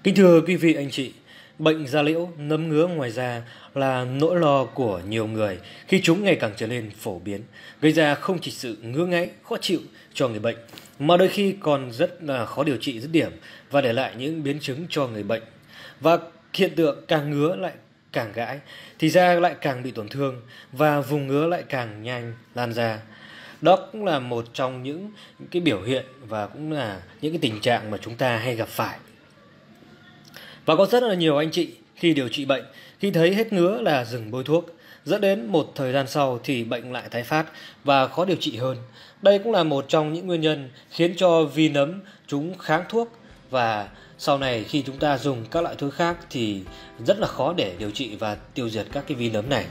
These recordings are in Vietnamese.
Kính thưa quý vị anh chị, bệnh da liễu, nấm ngứa ngoài da là nỗi lo của nhiều người khi chúng ngày càng trở nên phổ biến, gây ra không chỉ sự ngứa ngáy, khó chịu cho người bệnh, mà đôi khi còn rất là khó điều trị dứt điểm và để lại những biến chứng cho người bệnh. Và hiện tượng càng ngứa lại càng gãi, thì da lại càng bị tổn thương và vùng ngứa lại càng nhanh lan ra. Đó cũng là một trong những cái biểu hiện và cũng là những cái tình trạng mà chúng ta hay gặp phải. Và có rất là nhiều anh chị khi điều trị bệnh, khi thấy hết ngứa là dừng bôi thuốc, dẫn đến một thời gian sau thì bệnh lại tái phát và khó điều trị hơn. Đây cũng là một trong những nguyên nhân khiến cho vi nấm chúng kháng thuốc, và sau này khi chúng ta dùng các loại thuốc khác thì rất là khó để điều trị và tiêu diệt các cái vi nấm này.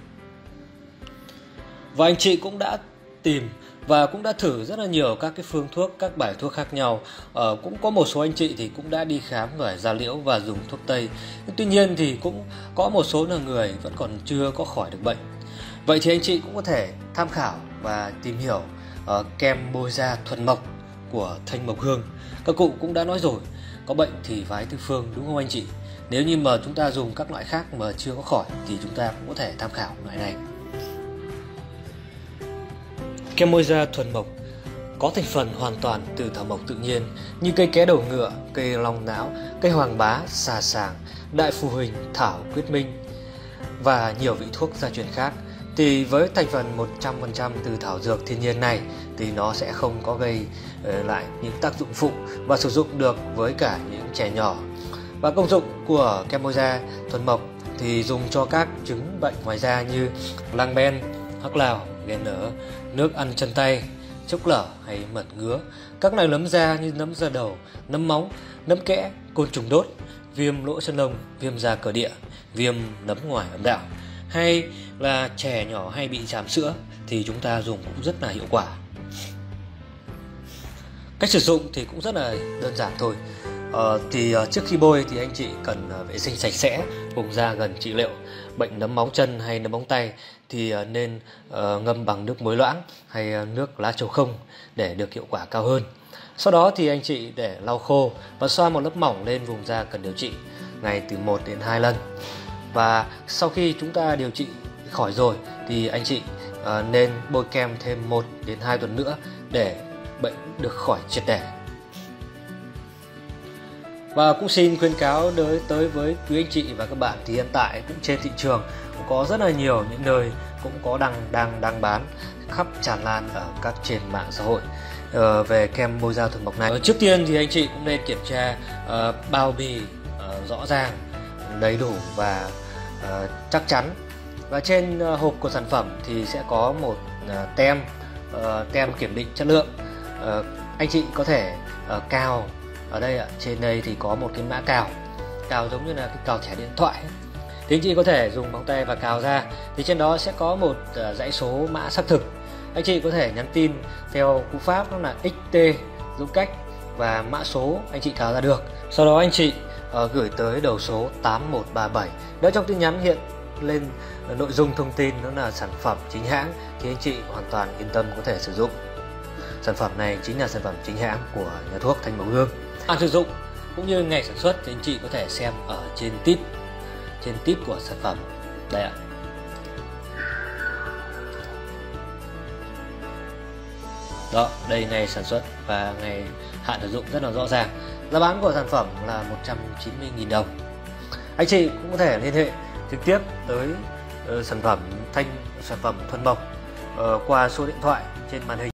Và anh chị cũng đã tìm và cũng đã thử rất là nhiều các cái phương thuốc, các bài thuốc khác nhau. Cũng có một số anh chị thì cũng đã đi khám về da liễu và dùng thuốc tây. Tuy nhiên thì cũng có một số là người vẫn còn chưa có khỏi được bệnh. Vậy thì anh chị cũng có thể tham khảo và tìm hiểu kem bôi da thuần mộc của Thanh Mộc Hương. Các cụ cũng đã nói rồi, có bệnh thì phái tư phương, đúng không anh chị? Nếu như mà chúng ta dùng các loại khác mà chưa có khỏi thì chúng ta cũng có thể tham khảo loại này. Kem bôi da thuần mộc có thành phần hoàn toàn từ thảo mộc tự nhiên như cây ké đầu ngựa, cây long não, cây hoàng bá, xà sàng, đại phù huỳnh, thảo quyết minh và nhiều vị thuốc gia truyền khác. Thì với thành phần 100% từ thảo dược thiên nhiên này thì nó sẽ không có gây lại những tác dụng phụ và sử dụng được với cả những trẻ nhỏ. Và công dụng của kem bôi da thuần mộc thì dùng cho các chứng bệnh ngoài da như lang ben, hắc lào, ghẻ nở, nước ăn chân tay, chốc lở hay mẩn ngứa, các loại nấm da như nấm da đầu, nấm móng, nấm kẽ, côn trùng đốt, viêm lỗ chân lông, viêm da cơ địa, viêm nấm ngoài âm đạo, hay là trẻ nhỏ hay bị tràm sữa thì chúng ta dùng cũng rất là hiệu quả. Cách sử dụng thì cũng rất là đơn giản thôi. Trước khi bôi thì anh chị cần vệ sinh sạch sẽ vùng da gần trị liệu. Bệnh nấm móng chân hay nấm móng tay thì nên ngâm bằng nước muối loãng hay nước lá trầu không để được hiệu quả cao hơn. Sau đó thì anh chị để lau khô và xoa một lớp mỏng lên vùng da cần điều trị, ngày từ 1 đến 2 lần. Và sau khi chúng ta điều trị khỏi rồi thì anh chị nên bôi kem thêm 1 đến 2 tuần nữa để bệnh được khỏi triệt để. Và cũng xin khuyến cáo tới với quý anh chị và các bạn thì hiện tại cũng trên thị trường cũng có rất là nhiều những nơi cũng có đang bán khắp tràn lan ở các trên mạng xã hội về kem bôi da thuần mộc này. Trước tiên thì anh chị cũng nên kiểm tra bao bì rõ ràng, đầy đủ và chắc chắn. Và trên hộp của sản phẩm thì sẽ có một tem kiểm định chất lượng. Anh chị có thể cào ở đây trên đây thì có một cái mã cào giống như là cái cào thẻ điện thoại ấy. Thì anh chị có thể dùng móng tay và cào ra, thì trên đó sẽ có một dãy số mã xác thực. Anh chị có thể nhắn tin theo cú pháp đó là XT dấu cách và mã số anh chị cào ra được. Sau đó anh chị gửi tới đầu số 8137. Nếu trong tin nhắn hiện lên nội dung thông tin đó là sản phẩm chính hãng thì anh chị hoàn toàn yên tâm có thể sử dụng. Sản phẩm này chính là sản phẩm chính hãng của nhà thuốc Thanh Mộc Hương. Sử dụng cũng như ngày sản xuất thì anh chị có thể xem ở trên tip của sản phẩm đây ạ. Đó, đây ngày sản xuất và ngày hạn sử dụng rất là rõ ràng. Giá bán của sản phẩm là 190.000 đồng. Anh chị cũng có thể liên hệ trực tiếp tới sản phẩm thuần mộc qua số điện thoại trên màn hình.